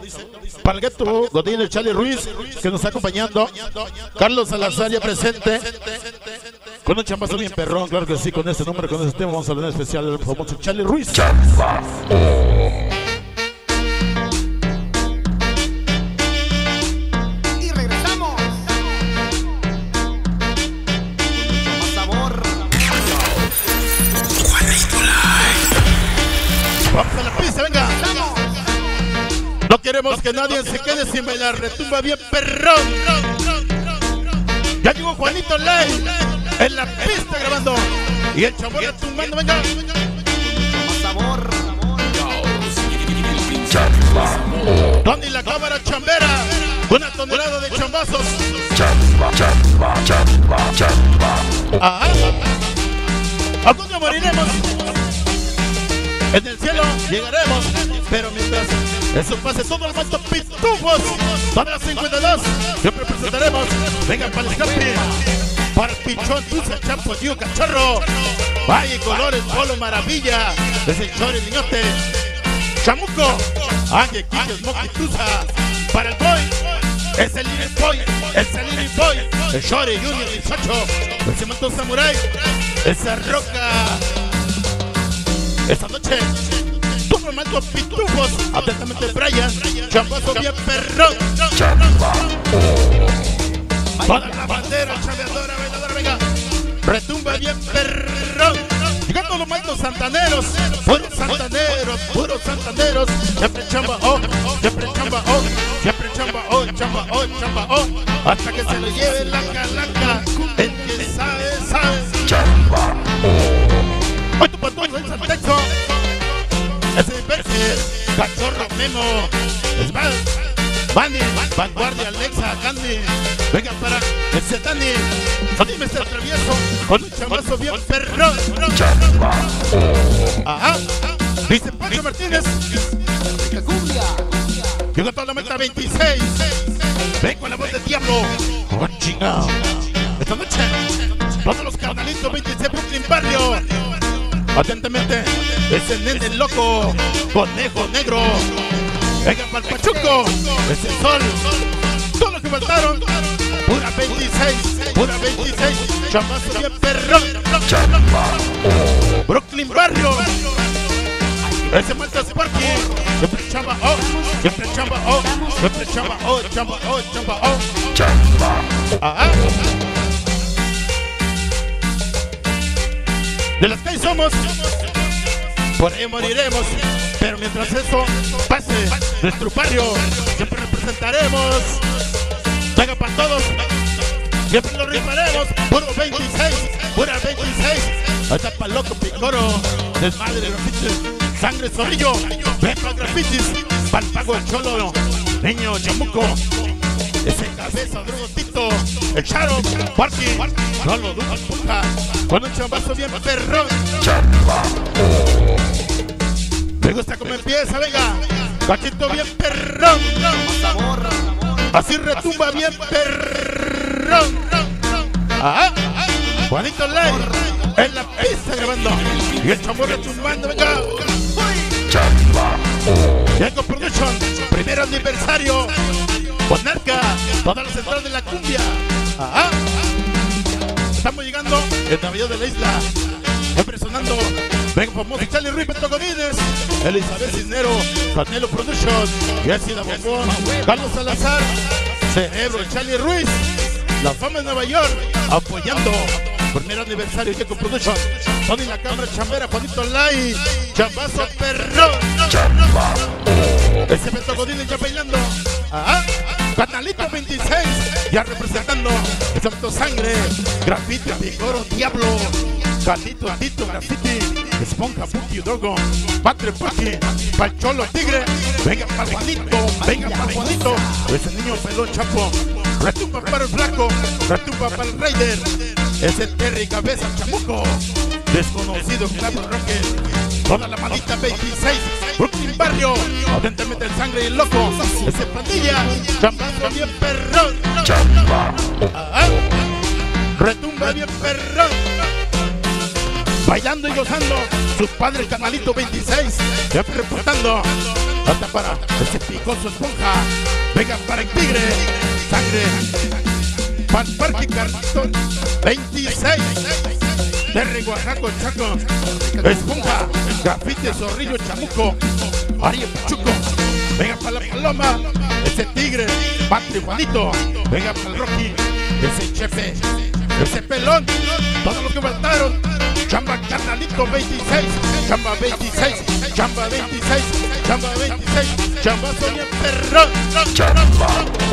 Para el Gueto Godín, Charlie Ruiz, que nos está acompañando. Carlos Salazar ya presente. Con un chambazo bien perrón, claro que sí, con este número, con este tema vamos a hablar en especial del famoso Charlie Ruiz. Y regresamos. Más sabor. Vamos a la pista, venga. No queremos que nadie se quede sin bailar, retumba bien perrón. Ya llegó Juanito Ley en la pista grabando. Y el chambón retumbando, venga. Más sabor. Tony la cámara chambera, una tonelada de chambazos. Ajá. Algún día moriremos, en el cielo llegaremos, pero mientras eso pase, todos los mantos pitufos, para las 52, siempre presentaremos. Venga para el Capi, para el Pichón, Dulce, Chapo, Tío Cachorro, Valle, Colores, Polo, Maravilla, desde el Chore, Niñote, Chamuco, Ángel, Quique, Smoky, Tusa, para el Boy, es el Little Boy, es el Little Boy, el Chore, Junior, 18, el Cemento Samurai, esa roca. Esta noche, todos los mantos pitufos, atentamente Brian, chambazo bien perrón. Toda la bandera, chaveadora, bailadora, venga, retumba bien perrón. Llegando los mantos santaneros, puros santaneros, siempre chamba, siempre chamba, siempre chamba, chamba, hasta que se lo lleve la calaca, el que sabe. Chamba, hoy tu patrón es el texto, ese imbécil, Cachorro, Memo, Smash, Bandy, Vanguardia, Alexa, Candy, venga para el Zetani, dime este travieso, con un chamazo bien perrón. Ajá, dice Pancho Martínez, llega toda la meta 26, ven con la voz del diablo, oh chingado, esta noche, todos los carnalitos 26 Brooklyn Barrio. Atentamente, ese nene loco, conejo negro. Venga para el Pachuco, ese sol. Todos los que faltaron, pura 26, chamazo bien perrón. Brooklyn Barrio, ese Malta Sparky, siempre chamba, siempre chamba, siempre chamba, Ajá. De las que somos, por ahí moriremos, pero mientras eso pase, nuestro barrio siempre representaremos. Venga para todos, siempre lo rifaremos. Puro 26, pura 26. Hasta para loco picoro, desmadre, grafitis, sangre, zorrillo, ven para grafitis, para el pago el cholo, niño, chamuco. Ese cabeza, drogotito, el Charo, Parky, no lo dudas, puta, con un chambazo bien perrón. Me gusta como empieza, venga, cachito bien perrón. Así retumba bien perrón. Ajá, Juanito Ley, en la pista grabando, y el chambón retumbando, venga. Diego Production, primer aniversario. Monarca, toda la central de la cumbia. Ajá. Estamos llegando en Navidad de la isla. Siempre sonando. Venga, famoso Charlie Ruiz, Beto Godínez, Elizabeth Cisnero, Canelo Production, Jessy La Bombón, Carlos Salazar, Cerebro, Charlie Ruiz, La Fama de Nueva York, apoyando. Primer aniversario, Diego Production, Tony la cámara chambera, Juanito Lai, chambazo perrón. Ese Beto Godínez ya bailando. Ajá. Canalito 26, ya representando el Santo Sangre, Grafiti, Picoro, Diablo, Gatito, Tito, Grafiti, Esponja, Puki, Dogo, Patre, Puki, Pacholo, Tigre, venga para Juanito, ese niño pelón chapo, retumba para el flaco, retumba para el Raider, ese Terry Cabeza, Chamuco, desconocido, Clavo Roque, toda la manita 26, Brooklyn Barrio, atentamente el Sangre y el Loco, ese Pandilla, chambazo bien perrón. Ajá. Retumba bien perrón. bailando y gozando. Su padre, el canalito 26, siempre reportando. Hasta para ese picoso esponja. Venga para el tigre, sangre. Pan Parque Cartón 26. Terre, Oaxaca, Chaco, esponja, grafite, zorrillo, chamuco, Ariel Pachuco. Venga para la paloma, ese tigre, Patri Juanito. Venga para el Rocky, ese chefe, ese pelón. Todos los que faltaron. Chamba Carnalito 26, Chamba 26, Chamba 26, Chamba 26, Chamba soy el perrón. Chamba.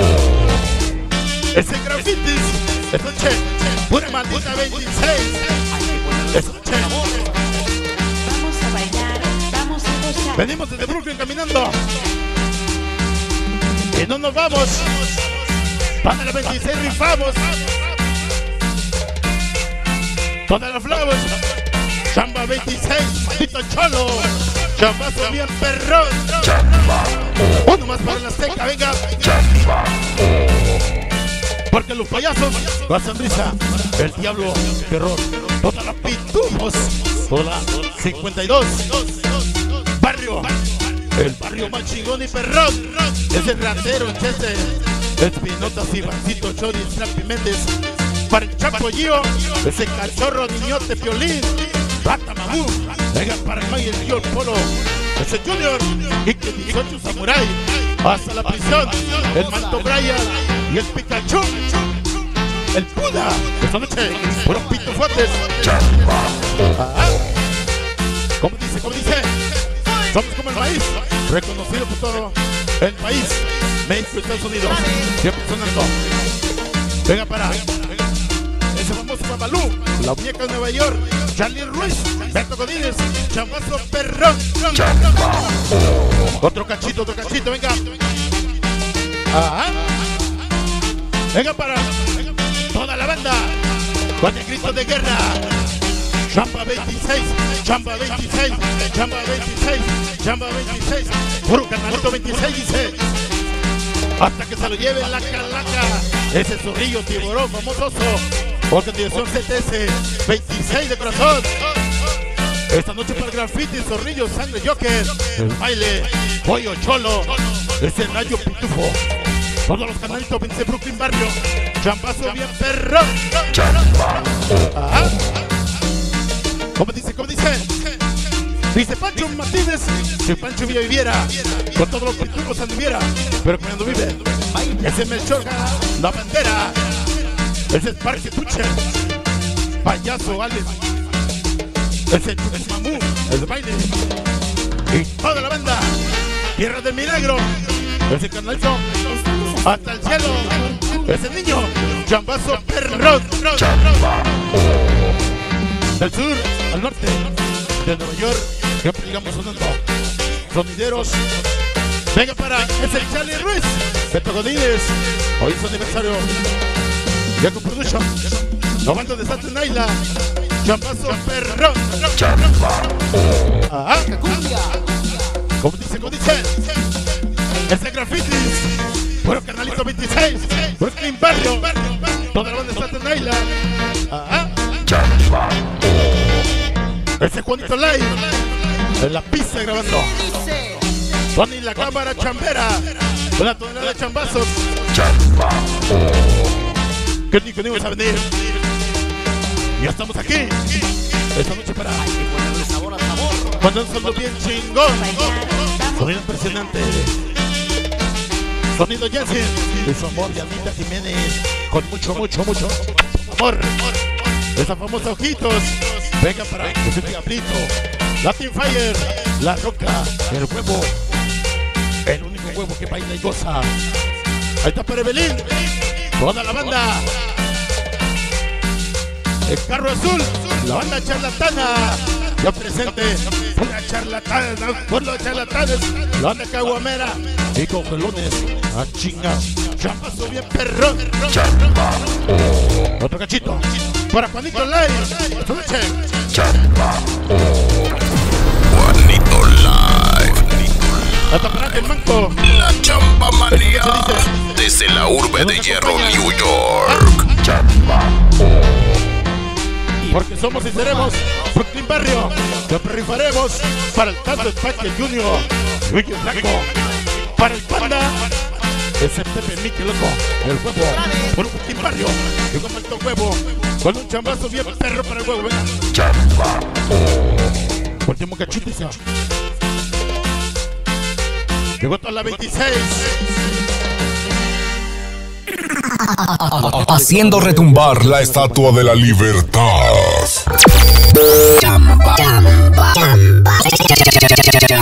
Ese grafitis, escuche, pura maldita 26. Escuche. Vamos a bailar, vamos a gozar. Venimos desde Brooklyn caminando. Y no nos vamos. Para la 26 rifamos. Todas las flores. Chamba 26, maldito cholo. Chambazo bien perrón. Chamba. Uno más para la Azteca, venga. Chamba. Porque los payasos, la sonrisa, el diablo, terror, todas las pitufos, toda la 52, barrio, el barrio más chingón y perrón, ese ratero, Chester, Espinotas, Ivancito, Chori, Strapi Méndez, para el Chapo Gio, ese cachorro, niñote, Piolín, Rata Mamú, venga para el Mayer, Gio, el Polo, ese Junior, Ike 18, Samurai, hasta la prisión, el Manto Brian y el Pikachu, el Buda, esta noche, puros pitofotes. ¿Cómo dice? ¿Cómo dice? Somos como el maíz, reconocido por todo el país, México y Estados Unidos, siempre sonando. Venga para ese famoso Babalú, la muñeca de Nueva York, Charlie Ruiz, Beto Godínez, Chambazo perrón. Otro cachito, venga. Venga para toda la banda con el grito de guerra. Chamba 26, Chamba 26, Chamba 26, Chamba 26. Puro Carnalito 26 dice. Hasta que se lo lleve la calaca. Ese zorrillo tiburón famoso. Organización CTS 26 de corazón. Esta noche para el graffiti, zorrillo, sangre, joker, el baile, pollo, cholo, ese rayo pitufo. Todos los canalitos 26 Brooklyn barrio. Chambazo bien perro. Chamba. ¿Cómo dice? ¿Cómo dice? Dice Pancho Martínez. Si Pancho Villa viviera, con todos los pitufos anduviera. Pero cuando vive, ese Melchor, la bandera. Ese es Parque Puche, payaso Alex, ese es Mamú, el baile, y toda la banda, Tierra del Milagro, ese canalito, hasta el cielo, ese niño, Chambazo perrón, Chamba. Del sur al norte, de Nueva York, siempre digamos sonando, sonideros, venga para, es el Charlie Ruiz, Beto Godínez, hoy es su aniversario. Jacob Production, la banda de Santa Naila, Chambazo perrón. Chamba. ¿Cómo dice? ¿Cómo dice? Ese grafitis, puro Carnalito 26, Brooklyn barrio, toda la banda de Santa Naila. Chamba. Ese Juanito Live, en la pista grabando. Tony la cámara chambera, una tonelada de chambazos. Chamba. Que ni íbamos a venir. Ya estamos aquí. Esta noche para cuando un sonido bien chingón. Sonido impresionante. Sonido Jensen. Y su amor de Anita Jiménez. Con mucho amor. Esos famosos ojitos. Venga para ese diablito. Latin Fire. La Roca. El huevo. El único huevo que baila y goza. Ahí está para Evelyn. Toda la banda, el carro azul, la banda charlatana, yo presente, pura charlatana, por los charlatanes, la banda caguamera, y cogelones, a chinga, Chambazo bien perrón, Chamba. Otro cachito, para Juanito Live, esta noche, Chamba. Juanito Live. Hasta para el manco. La Chamba Manía. Desde la urbe de hierro, New York. Porque somos y seremos Brooklyn Barrio. Siempre rifaremos para el Tanto Espacio Junior, Luigi Blanco, para el Panda, ese Pepe Mickey loco, el huevo, por un Brooklyn Barrio. Yo como el huevo, con un chambazo bien perro para el huevo, venga. Chamba. Último cachito, ya. Llegó toda la 26. Haciendo retumbar la Estatua de la Libertad.